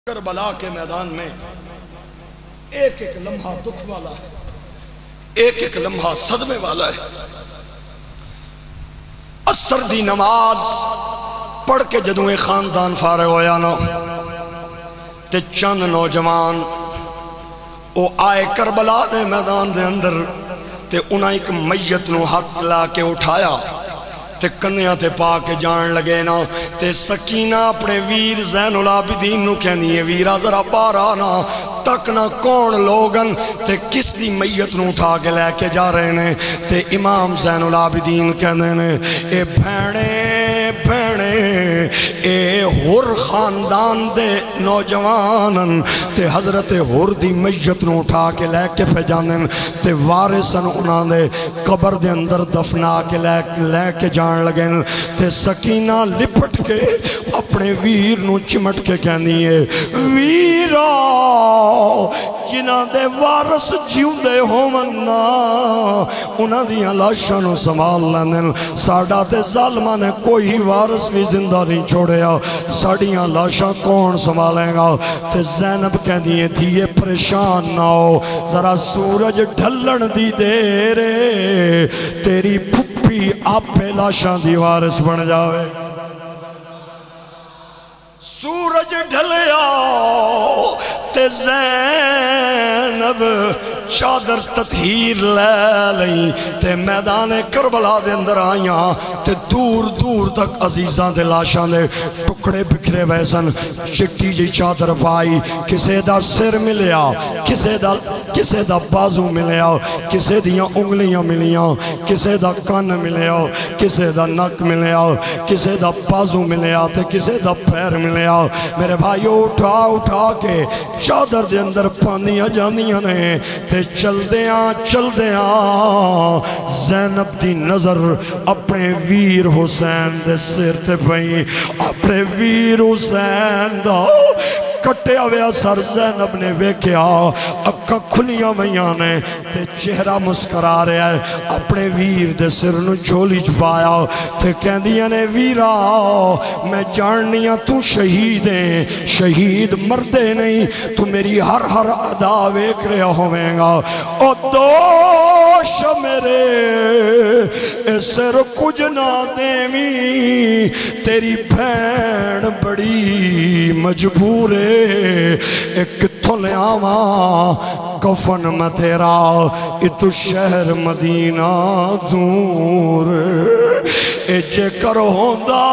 کربلا کے میدان میں ایک ایک لمحہ دکھ والا ہے، ایک ایک لمحہ صدمے والا ہے۔ عصر دی نماز پڑھ کے جدوں ایک خاندان فارغ ہویا نا تے چند نوجوان او آئے کربلا دے میدان دے اندر تے انہاں ایک میت نو ہاتھ لا کے اٹھایا تے کنیاں تے پا کے جان لگے نا تے سکینہ اپنے ویر زین العابدین نو کہنی ہے ویرہ ذرا بارا نا تک نہ کون لوگن تے کس دی میت نو اٹھا کے لے کے جا رہے نے تے امام زین العابدین کہنے نے اے بھینے اے ہر خاندان دے نوجوانن تے حضرت ہر دی میت نو اٹھا کے لے کے پہ جانن تے وارثن انہاں دے قبر دے اندر دفنا کے لے کے جان لگن تے سکینہ لپٹ کے اپنے ویر نو چمٹ کے کہنی ہے ویرہ جنہاں دے وارث جیوں دے ہومنا انہاں دیاں لاشاں نو سنبھال لینن ساڈا تے ظالماں نے کوئی وارث بھی زندہ نہیں چھوڑیا ساڑیاں لاشاں کون سنبھالیں گا تے زینب کہنی ہے دیئے پریشان نہ ہو ذرا سورج ڈھلن دی دیرے تیری پھپی آپ پہ لاشاں دی وارث بن جاوے سورج ڈھلیا تے زینب چادر تطہیر لے لئی تے میدان کربلا دے اندر آئیاں تے دور دور تک عزیزاں دے لاشاں دے ٹکڑے بکھرے ویسن چٹی جی چادر پائی کسے دا سر ملیا کسے دا بازو ملیا کسے دیاں انگلیاں ملیاں کسے دا کان ملیا کسے دا نک ملیا کسے دا بازو ملیا تے کسے دا پیر ملیا میرے بھائیو اٹھا کے چادر دے اندر پانیاں جانیاں نے تے چل دیاں زینب دی نظر اپنے ویر حسین دے سر تے پئی اپنے ویر حسین دا کٹیا ویا سر زینب نے ویکھیا اکھاں کھلیاں ویاں نے تے چہرہ مسکرا رہا ہے اپنے ویر دے سر نو جھولی چھپایا تے کہندیاں نے ویرا میں جاننیاں تو شہید ہیں شہید مردے نہیں تو میری ہر ادا ویکھ رہا ہوئیں گا او دوش میرے سر کچھ نہ دیویں تیری بھین بڑی مجبور ہے ایک کتھوں لے آواں کفن میں تیرا اتو شہر مدینہ دور اے جے کرو ہوندہ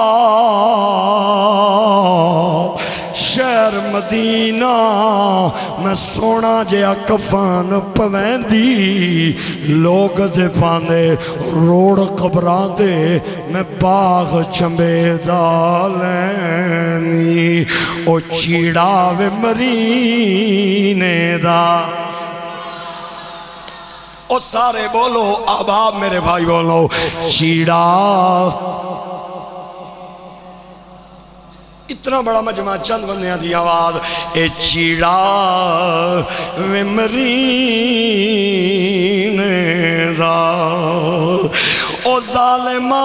شہر مدینہ میں سونا جیا کفن پوین دی لوگ دے پاندے روڑ قبران دے میں باغ چمبے دالینی او چیڑا وے مرینے دا او سارے بولو آباب میرے بھائی بولو چیڑا اتنا بڑا مجمع چند بندیاں دی آواز اے چیڑا وے مرینے دا او ظالماں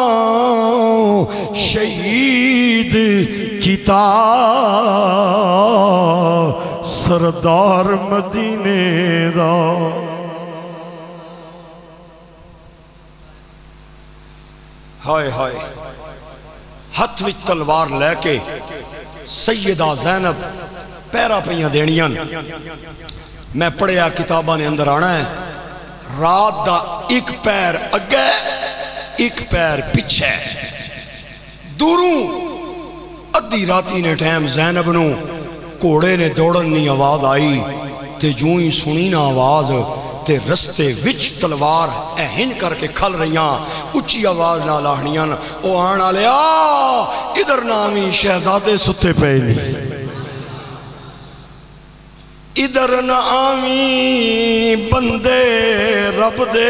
شہید کیتا سردار مدینے دا ہائے ہائے ہتھ وچ تلوار لے کے سیدہ زینب پیرا پہیاں دینیاں میں پڑھیا کتابہ نے اندر آنا ہے رات دا ایک پیر اگے ایک پیر پچھے دوروں ادھی راتی نے ٹائم زینب نو کوڑے نے دوڑنی آواز آئی تے جوں ہی سنی نا آواز تے رستے وچ تلوار اہن کر کے کھل رہیاں اچھی آواز نہ لاہنیاں او آنا لیا ادھر نامی شہزادے ستے پہ نہیں ادھر نامی بندے رب دے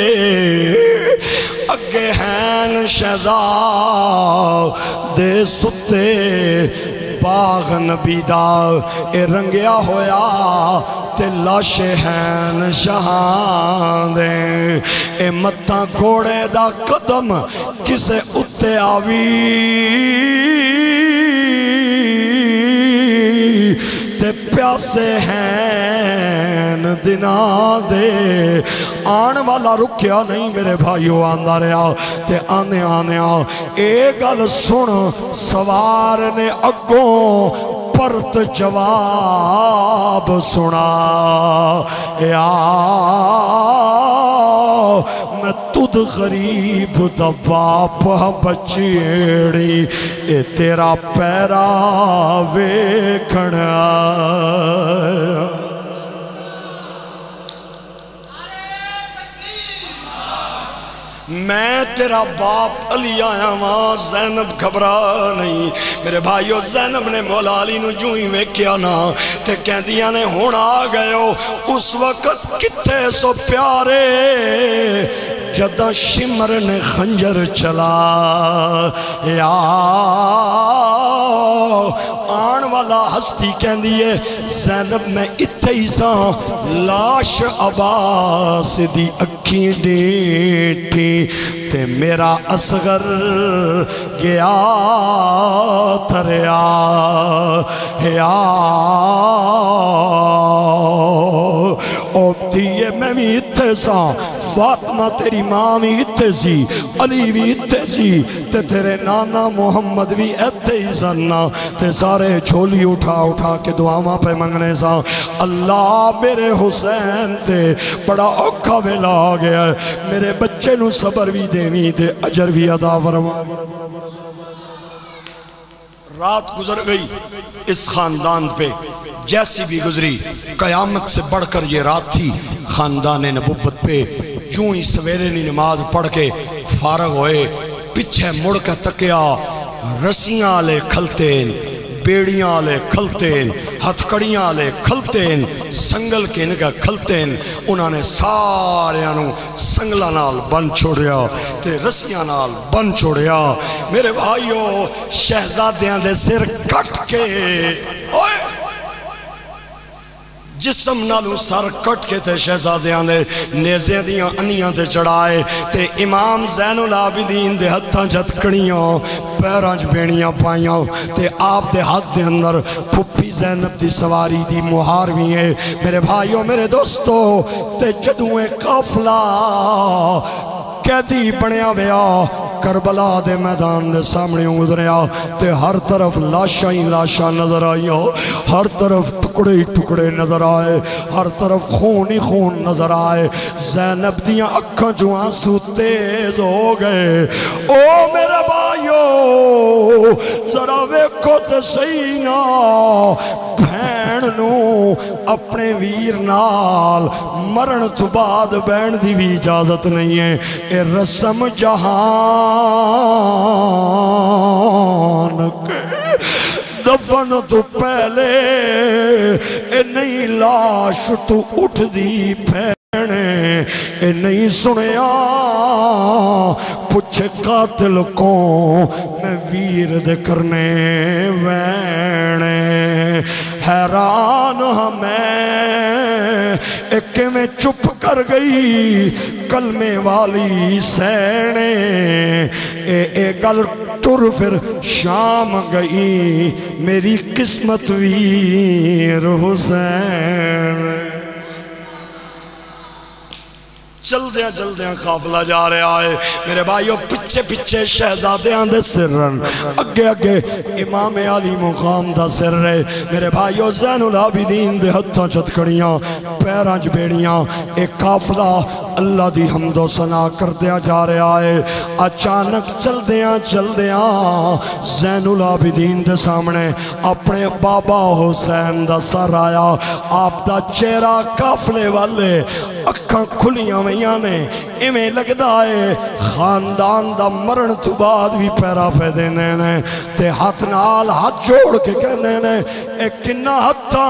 اگے ہیں شہزادے ستے باغ نبی دا اے رنگیا ہویا تے لاشے ہیں شہاں دے اے متاں گھوڑے دا قدم کسے اتے آوی تے پیاسے ہیں دنا دے آن والا رکیا نہیں میرے بھائیو آندہ رہا تے آنے آنے اے گل سن سوار نے اگوں پرت جواب سنا یا میں تُدھ غریب دا باپ بچیڑی اے تیرا پیرا ویکھنا میں تیرا باپ علی آیا وہاں زینب گھبرا نہیں میرے بھائیو زینب نے مولا علی نو جو ہی ویکھیا نا تے کہندیاں نے ہون آ گئے ہو اس وقت کتے سو پیارے جدہ شمر نے خنجر چلا یا آن والا ہستی کہندی ہے زینب میں اتھیسا لاش عباس دی اکھیں ڈیٹھی تے میرا اصغر گیا تھریا یا اوب دیئے میں بھی اتھے سا فاطمہ تیری ماں بھی اتھے سی علی بھی اتھے سی تے تیرے نانا محمد بھی اتھے ہی سننا تے سارے چھولی اٹھا اٹھا کے دعاواں پہ منگنے سا اللہ میرے حسین تے بڑا اوکھا ویلا آ گیا ہے میرے بچے نو صبر بھی دیویں تے اجر بھی عطا فرما رات گزر گئی اس خاندان پہ جیسی بھی گزری قیامت سے بڑھ کر یہ رات تھی خاندان نبوت پہ چوں ہی سویرے نی نماز پڑھ کے فارغ ہوئے پچھے مڑ کے تکیا رسیاں لے کھلتین بیڑیاں لے کھلتین ہتھکڑیاں لے کھلتین سنگل کے نگا کھلتین انہوں نے سارے انہوں سنگلہ نال بن چھوڑیا تے رسیاں نال بن چھوڑیا میرے بھائیو شہزادیاں دے سر کٹ کے جسم نالوں سر کٹ کے تے شہزادیاں دے نیزے دیاں انیاں تے چڑھائے تے امام زین العابدین دے ہتھاں جھتکڑیاں پیرانچ بینیاں پائیاں تے آپ دے ہاتھ دے اندر پھپی زینب دی سواری دی مہاروی ہے میرے بھائیوں میرے دوستو تے جدویں قافلہ قیدی بنیا ویا کربلا دے میدان دے سامنے ادھریا تے ہر طرف لاشاں ہی لاشاں نظر آئی ہر طرف ٹکڑے ہی ٹکڑے نظر آئے ہر طرف خون ہی خون نظر آئے زینب دیاں اکھاں جو آنسو تیز ہو گئے او میرے بھائیو ذرا ویکھو تے صحیح نا بھین نو اپنے ویر نال مرن تو بعد بین دی بھی اجازت نہیں ہے اے رسم جہان کے دفن تو پہلے اے نئی لاش تو اٹھ دی پھینے اے نئی سنیا پچھے قاتل کو میں ویر دے کرنے وینے حیران ہمیں ایک میں چپ کر گئی کلمے والی سینے اے گل ٹر پھر شام گئی میری قسمت ویر حسین جلدیاں قافلہ جا رہا ہے میرے بھائیو پچھے پچھے شہزادیاں دے سرن اگے اگے امام علی مقام دا سر رہے میرے بھائیو زین العابدین دے ہتھاں چتکڑیاں پیرانچ بیڑیاں ایک قافلہ اللہ دی حمد و ثنا کر دیا جا رہا ہے اچانک چل دیاں زین العابدین دے سامنے اپنے بابا حسین دا سر آیا آپ دا چہرہ قافلے والے اکھاں کھلیاں ویاں نے ایمیں لگدا ہے خاندان دا مرن تو بعد بھی پیرا پہ دینے نے تے ہاتھ نال ہاتھ جوڑ کے کہنے نے اے کنہ ہتھا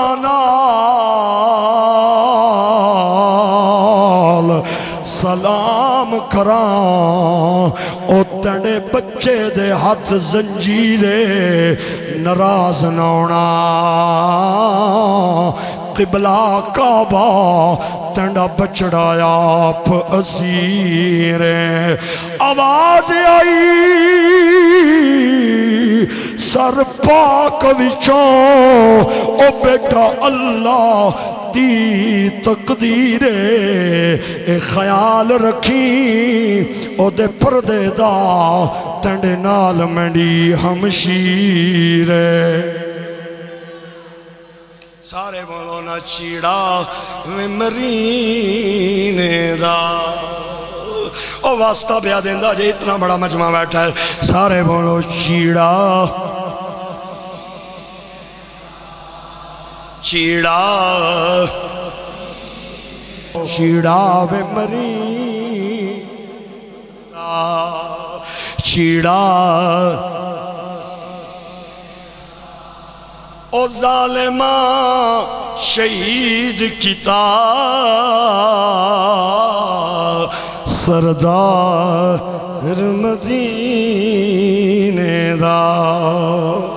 نال سلام کران او تڑے بچے دے ہاتھ زنجیرے نراز نونا قبلہ کعبہ تنڈا بچڑایا آپ اسیر آواز آئی سر پاک وچوں او بیٹا اللہ دی تقدیر اے خیال رکھی او دے پردے دا تنڈے نال منڈی ہمشیر سارے بولو نا چیڑا ومرینے دا او واسطہ بیا دیندہ جے اتنا بڑا مجمع بیٹھا ہے سارے بولو چیڑا چیڑا چیڑا ومرینے دا چیڑا او ظالماں شہید کتا سردار مدینے دا